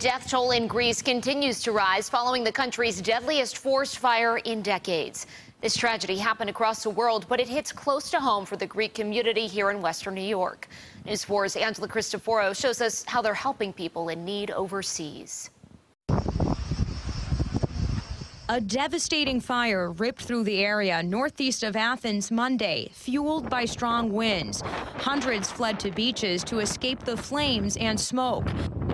Death toll in Greece continues to rise following the country's deadliest forest fire in decades. This tragedy happened across the world, but it hits close to home for the Greek community here in Western New York. News 4's Angela Cristoforo shows us how they're helping people in need overseas. A devastating fire ripped through the area northeast of Athens Monday, fueled by strong winds. Hundreds fled to beaches to escape the flames and smoke.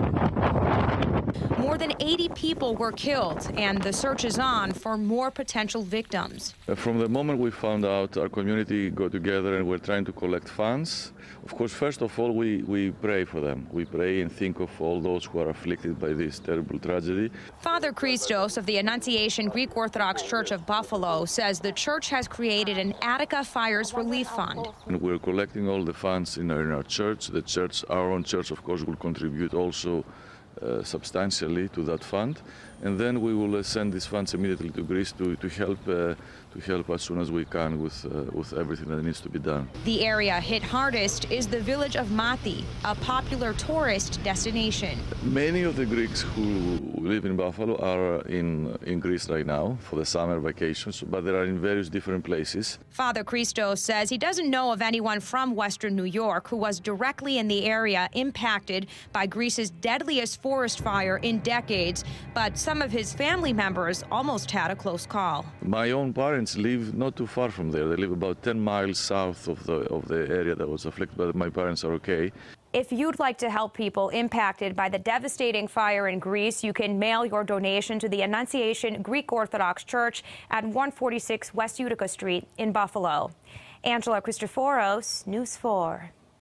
More than 80 people were killed, and the search is on for more potential victims. From the moment we found out, our community got together and we're trying to collect funds. Of course, first of all, we pray for them. We pray and think of all those who are afflicted by this terrible tragedy. Father Christos of the Annunciation Greek Orthodox Church of Buffalo says the church has created an Attica Fires Relief Fund. And we're collecting all the funds in our church. The church, our own church, of course, will contribute also substantially to that fund, and then we will send these funds immediately to Greece to help as soon as we can with everything that needs to be done. The area hit hardest is the village of Mati, a popular tourist destination. Many of the Greeks who live in Buffalo are in Greece right now for the summer vacations, but they are in various different places. Father Christos says he doesn't know of anyone from Western New York who was directly in the area impacted by Greece's deadliest forest fire in decades, but some of his family members almost had a close call. My own parents live not too far from there. They live about 10 miles south of the area that was afflicted, but my parents are okay. If you'd like to help people impacted by the devastating fire in Greece, you can mail your donation to the Annunciation Greek Orthodox Church at 146 West Utica Street in Buffalo. Angela Cristoforos, News 4.